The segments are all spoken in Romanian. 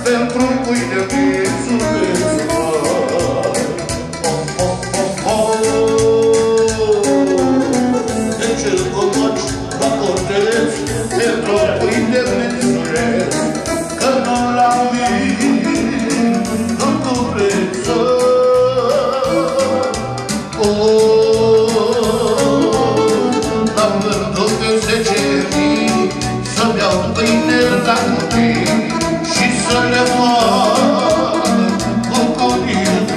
pentru pâine mițulesc de ce comoci la corteț pentru pâine mițulesc că nu la mine nu cureță la vârtul de 10.000 să-mi iau pâine la copii și să le moară bucurii-mă.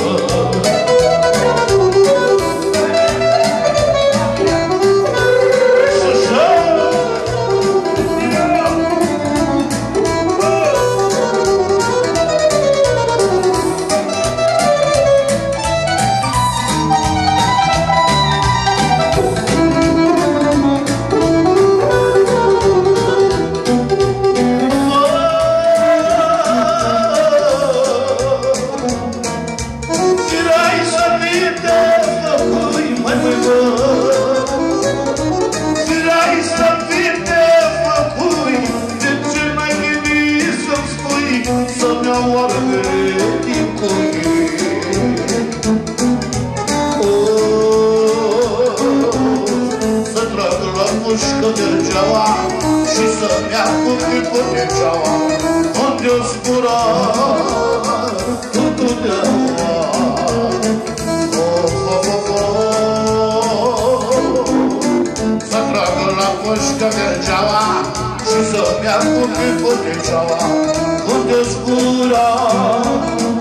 Să-mi iau oarele din să trag la mușcă degeaua și să-mi ia cu clipă degeaua unde-o zbura tutuneaua. Să trag la mușcă degeaua și să-mi ia cu clipă degeaua unde-o zbura